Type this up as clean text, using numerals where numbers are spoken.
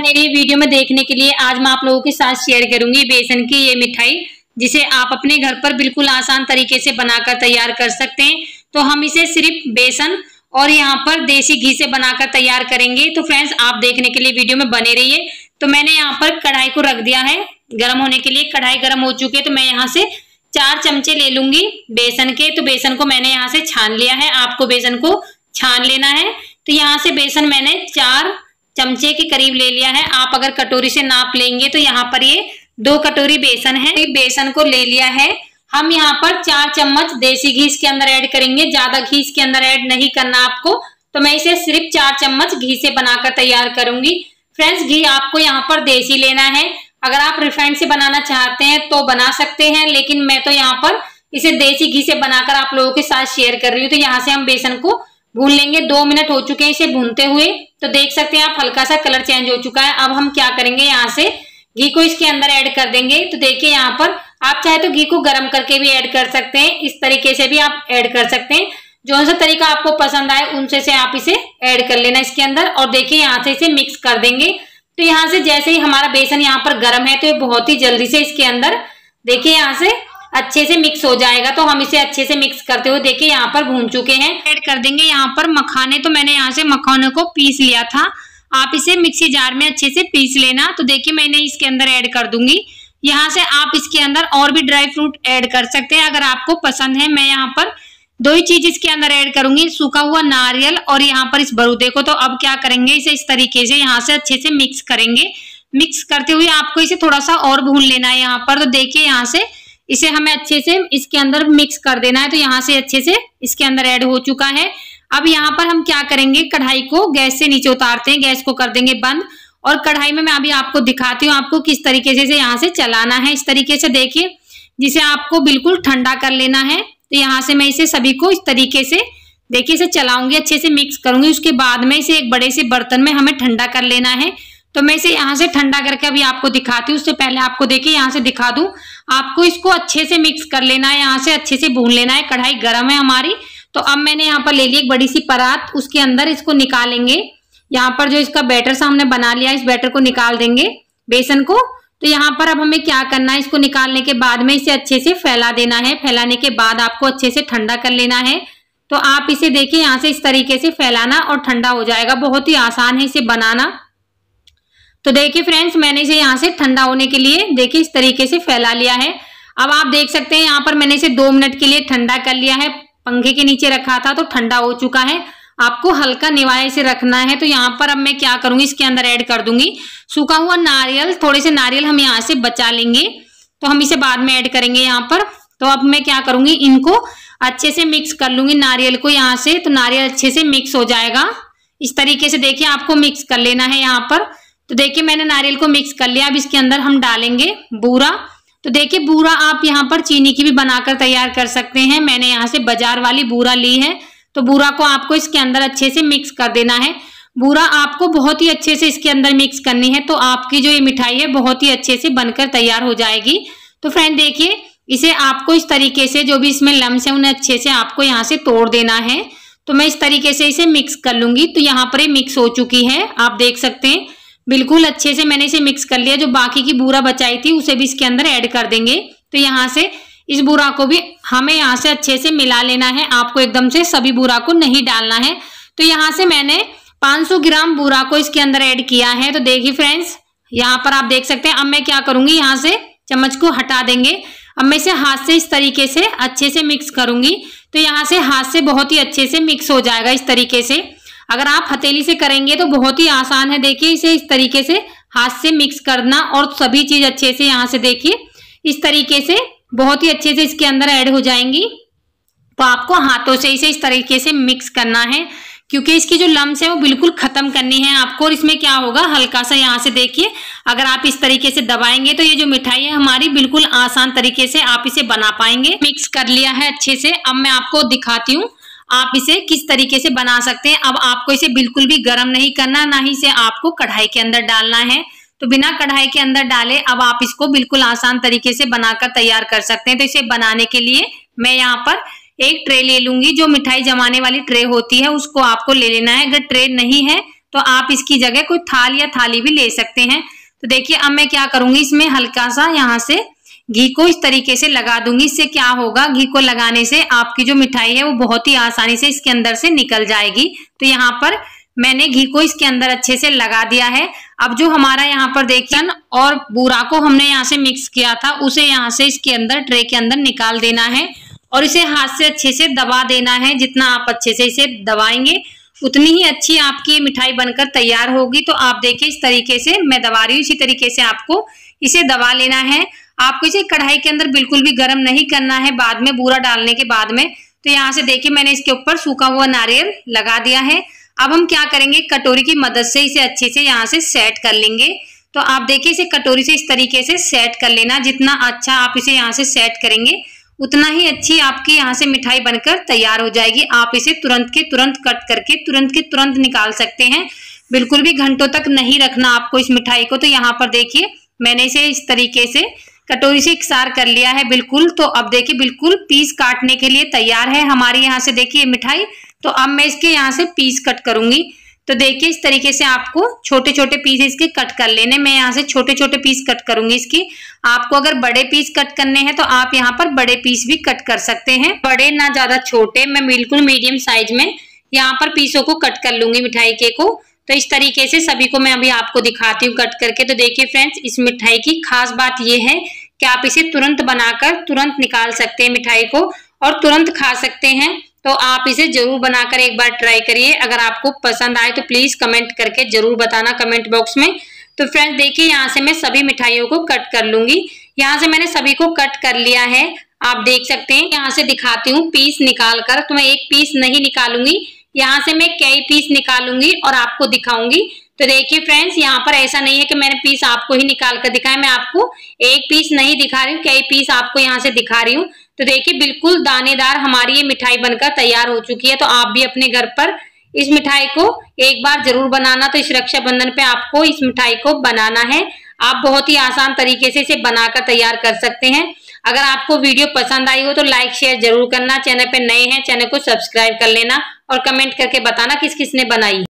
बने रहिए वीडियो में देखने के लिए। आज मैं आप लोगों के साथ शेयर करूंगी बेसन की ये मिठाई, जिसे आप अपने घर पर बिल्कुल आसान तरीके से बनाकर तैयार कर सकते हैं। तो हम इसे सिर्फ बेसन और यहाँ पर देसी घी से बनाकर तैयार करेंगे। तो फ्रेंड्स, आप देखने के लिए वीडियो में बने रहिए। तो मैंने यहाँ पर कढ़ाई को रख दिया है गर्म होने के लिए। कढ़ाई गर्म हो चुकी है, तो मैं यहाँ से 4 चमचे ले लूंगी बेसन के। तो बेसन को मैंने यहाँ से छान लिया है, आपको बेसन को छान लेना है। तो यहाँ से बेसन मैंने 4 चमचे के करीब ले लिया है। आप अगर कटोरी से नाप लेंगे तो यहाँ पर ये 2 कटोरी बेसन है। बेसन को ले लिया है। हम यहाँ पर 4 चम्मच देसी घी इसके अंदर ऐड करेंगे। ज्यादा घी इसके अंदर ऐड नहीं करना आपको। तो मैं इसे सिर्फ 4 चम्मच घी से बनाकर तैयार करूंगी। फ्रेंड्स, घी आपको यहाँ पर देसी लेना है। अगर आप रिफाइंड से बनाना चाहते हैं तो बना सकते हैं, लेकिन मैं तो यहाँ पर इसे देसी घी से बनाकर आप लोगों के साथ शेयर कर रही हूँ। तो यहाँ से हम बेसन को भून लेंगे। 2 मिनट हो चुके हैं इसे भूनते हुए। तो देख सकते हैं आप, हल्का सा कलर चेंज हो चुका है। अब हम क्या करेंगे, यहाँ से घी को इसके अंदर ऐड कर देंगे। तो देखिए यहाँ पर आप चाहे तो घी को गर्म करके भी ऐड कर सकते हैं, इस तरीके से भी आप ऐड कर सकते हैं। जो सा तरीका आपको पसंद आए उनसे से आप इसे ऐड कर लेना इसके अंदर। और देखिए यहाँ से इसे मिक्स कर देंगे। तो यहाँ से जैसे ही हमारा बेसन यहाँ पर गर्म है, तो ये बहुत ही जल्दी से इसके अंदर देखिए यहाँ से अच्छे से मिक्स हो जाएगा। तो हम इसे अच्छे से मिक्स करते हुए देखिए यहाँ पर भून चुके हैं। ऐड कर देंगे यहाँ पर मखाने। तो मैंने यहाँ से मखाने को पीस लिया था, आप इसे मिक्सी जार में अच्छे से पीस लेना। तो देखिए मैंने इसके अंदर ऐड कर दूंगी। यहाँ से आप इसके अंदर और भी ड्राई फ्रूट ऐड कर सकते हैं अगर आपको पसंद है। मैं यहाँ पर 2 ही चीज इसके अंदर ऐड करूंगी, सूखा हुआ नारियल और यहाँ पर इस बरूदे को। तो अब क्या करेंगे, इसे इस तरीके से यहाँ से अच्छे से मिक्स करेंगे। मिक्स करते हुए आपको इसे थोड़ा सा और भून लेना है यहाँ पर। तो देखिए यहाँ से इसे हमें अच्छे से इसके अंदर मिक्स कर देना है। तो यहाँ से अच्छे से इसके अंदर ऐड हो चुका है। अब यहाँ पर हम क्या करेंगे, कढ़ाई को गैस से नीचे उतारते हैं, गैस को कर देंगे बंद। और कढ़ाई में मैं अभी आपको दिखाती हूँ आपको किस तरीके से यहाँ से चलाना है। इस तरीके से देखिए, जिसे आपको बिल्कुल ठंडा कर लेना है। तो यहाँ से मैं इसे सभी को इस तरीके से देखिए इसे चलाऊंगी, अच्छे से मिक्स करूंगी। उसके बाद में इसे एक बड़े से बर्तन में हमें ठंडा कर लेना है। तो मैं इसे यहाँ से ठंडा करके अभी आपको दिखाती हूँ। उससे पहले आपको देखिए यहाँ से दिखा दूं, आपको इसको अच्छे से मिक्स कर लेना है, यहाँ से अच्छे से भून लेना है। कढ़ाई गर्म है हमारी। तो अब मैंने यहाँ पर ले ली एक बड़ी सी परात, उसके अंदर इसको निकालेंगे। यहाँ पर जो इसका बैटर हमने बना लिया, इस बैटर को निकाल देंगे बेसन को। तो यहाँ पर अब हमें क्या करना है, इसको निकालने के बाद में इसे अच्छे से फैला देना है। फैलाने के बाद आपको अच्छे से ठंडा कर लेना है। तो आप इसे देखिए यहाँ से इस तरीके से फैलाना और ठंडा हो जाएगा। बहुत ही आसान है इसे बनाना। तो देखिए फ्रेंड्स, मैंने इसे यहाँ से ठंडा होने के लिए देखिए इस तरीके से फैला लिया है। अब आप देख सकते हैं यहाँ पर मैंने इसे 2 मिनट के लिए ठंडा कर लिया है। पंखे के नीचे रखा था तो ठंडा हो चुका है। आपको हल्का निवाए से रखना है। तो यहाँ पर अब मैं क्या करूंगी, इसके अंदर ऐड कर दूंगी सूखा हुआ नारियल। थोड़े से नारियल हम यहाँ से बचा लेंगे, तो हम इसे बाद में ऐड करेंगे यहाँ पर। तो अब मैं क्या करूंगी, इनको अच्छे से मिक्स कर लूंगी नारियल को यहाँ से। तो नारियल अच्छे से मिक्स हो जाएगा। इस तरीके से देखिए आपको मिक्स कर लेना है यहाँ पर। तो देखिए मैंने नारियल को मिक्स कर लिया। अब इसके अंदर हम डालेंगे बूरा। तो देखिए बूरा आप यहाँ पर चीनी की भी बनाकर तैयार कर सकते हैं। मैंने यहाँ से बाजार वाली बूरा ली है। तो बूरा को आपको इसके अंदर अच्छे से मिक्स कर देना है। बूरा आपको बहुत ही अच्छे से इसके अंदर मिक्स करनी है। तो आपकी जो ये मिठाई है बहुत ही अच्छे से बनकर तैयार हो जाएगी। तो फ्रेंड देखिए, इसे आपको इस तरीके से जो भी इसमें लम्स है उन्हें अच्छे से आपको यहाँ से तोड़ देना है। तो मैं इस तरीके से इसे मिक्स कर लूंगी। तो यहाँ पर ये मिक्स हो चुकी है, आप देख सकते हैं बिल्कुल अच्छे से मैंने इसे मिक्स कर लिया। जो बाकी की बूरा बचाई थी उसे भी इसके अंदर ऐड कर देंगे। तो यहाँ से इस बूरा को भी हमें यहाँ से अच्छे से मिला लेना है। आपको एकदम से सभी बूरा को नहीं डालना है। तो यहाँ से मैंने 500 ग्राम बूरा को इसके अंदर ऐड किया है। तो देखिए फ्रेंड्स, यहाँ पर आप देख सकते हैं। अब मैं क्या करूंगी, यहाँ से चम्मच को हटा देंगे। अब मैं इसे हाथ से इस तरीके से अच्छे से मिक्स करूंगी। तो यहाँ से हाथ से बहुत ही अच्छे से मिक्स हो जाएगा इस तरीके से। अगर आप हथेली से करेंगे तो बहुत ही आसान है। देखिए इसे इस तरीके से हाथ से मिक्स करना और सभी चीज अच्छे से यहाँ से देखिए इस तरीके से बहुत ही अच्छे से इसके अंदर ऐड हो जाएंगी। तो आपको हाथों से इसे इस तरीके से मिक्स करना है, क्योंकि इसकी जो लम्स है वो बिल्कुल खत्म करनी है आपको। और इसमें क्या होगा, हल्का सा यहाँ से देखिए अगर आप इस तरीके से दबाएंगे तो ये जो मिठाई है हमारी बिल्कुल आसान तरीके से आप इसे बना पाएंगे। मिक्स कर लिया है अच्छे से। अब मैं आपको दिखाती हूँ आप इसे किस तरीके से बना सकते हैं। अब आपको इसे बिल्कुल भी गर्म नहीं करना, ना ही इसे आपको कढ़ाई के अंदर डालना है। तो बिना कढ़ाई के अंदर डाले अब आप इसको बिल्कुल आसान तरीके से बनाकर तैयार कर सकते हैं। तो इसे बनाने के लिए मैं यहाँ पर एक ट्रे ले लूंगी। जो मिठाई जमाने वाली ट्रे होती है उसको आपको ले लेना है। अगर ट्रे नहीं है तो आप इसकी जगह कोई थाल या थाली भी ले सकते हैं। तो देखिए अब मैं क्या करूंगी, इसमें हल्का सा यहाँ से घी को इस तरीके से लगा दूंगी। इससे क्या होगा, घी को लगाने से आपकी जो मिठाई है वो बहुत ही आसानी से इसके अंदर से निकल जाएगी। तो यहाँ पर मैंने घी को इसके अंदर अच्छे से लगा दिया है। अब जो हमारा यहाँ पर देखिए और बूरा को हमने यहाँ से मिक्स किया था, उसे यहाँ से इसके अंदर ट्रे के अंदर निकाल देना है और इसे हाथ से अच्छे से दबा देना है। जितना आप अच्छे से इसे दबाएंगे उतनी ही अच्छी आपकी ये मिठाई बनकर तैयार होगी। तो आप देखिए इस तरीके से मैं दबा रही हूँ, इसी तरीके से आपको इसे दबा लेना है। आपको इसे कढ़ाई के अंदर बिल्कुल भी गर्म नहीं करना है बाद में, बूरा डालने के बाद में। तो यहाँ से देखिए मैंने इसके ऊपर सूखा हुआ नारियल लगा दिया है। अब हम क्या करेंगे, कटोरी की मदद से इसे अच्छे से यहाँ से सेट कर लेंगे। तो आप देखिए इसे कटोरी से इस तरीके से सेट कर लेना। जितना अच्छा आप इसे यहाँ से सेट करेंगे उतना ही अच्छी आपकी यहाँ से मिठाई बनकर तैयार हो जाएगी। आप इसे तुरंत के तुरंत कट करके तुरंत के तुरंत निकाल सकते हैं। बिल्कुल भी घंटों तक नहीं रखना आपको इस मिठाई को। तो यहाँ पर देखिए मैंने इसे इस तरीके से कटोरी से इकसार कर लिया है बिल्कुल। तो अब देखिए बिल्कुल पीस काटने के लिए तैयार है हमारी यहाँ से देखिए मिठाई। तो अब मैं इसके यहाँ से पीस कट करूंगी। तो देखिए इस तरीके से आपको छोटे छोटे पीस इसके कट कर लेने। मैं यहाँ से छोटे छोटे पीस कट करूंगी इसकी। आपको अगर बड़े पीस कट करने हैं तो आप यहाँ पर बड़े पीस भी कट कर सकते हैं, बड़े ना ज्यादा छोटे। मैं बिल्कुल मीडियम साइज में यहाँ पर पीसों को कट कर लूंगी मिठाई के को। तो इस तरीके से सभी को मैं अभी आपको दिखाती हूँ कट करके। तो देखिए फ्रेंड्स, इस मिठाई की खास बात ये है कि आप इसे तुरंत बनाकर तुरंत निकाल सकते हैं मिठाई को और तुरंत खा सकते हैं। तो आप इसे जरूर बनाकर एक बार ट्राई करिए। अगर आपको पसंद आए तो प्लीज कमेंट करके जरूर बताना कमेंट बॉक्स में। तो फ्रेंड्स देखिए यहाँ से मैं सभी मिठाइयों को कट कर लूंगी। यहाँ से मैंने सभी को कट कर लिया है, आप देख सकते हैं। यहाँ से दिखाती हूँ पीस निकाल कर। तो मैं एक पीस नहीं निकालूंगी, यहाँ से मैं कई पीस निकालूंगी और आपको दिखाऊंगी। तो देखिए फ्रेंड्स, यहाँ पर ऐसा नहीं है कि मैंने पीस आपको ही निकाल कर दिखाया। मैं आपको एक पीस नहीं दिखा रही हूँ, कई पीस आपको यहाँ से दिखा रही हूँ। तो देखिए बिल्कुल दानेदार हमारी ये मिठाई बनकर तैयार हो चुकी है। तो आप भी अपने घर पर इस मिठाई को एक बार जरूर बनाना। तो इस रक्षाबंधन पे आपको इस मिठाई को बनाना है। आप बहुत ही आसान तरीके से इसे बनाकर तैयार कर सकते हैं। अगर आपको वीडियो पसंद आई हो तो लाइक शेयर जरूर करना। चैनल पे नए हैं चैनल को सब्सक्राइब कर लेना और कमेंट करके बताना किस किस ने बनाई।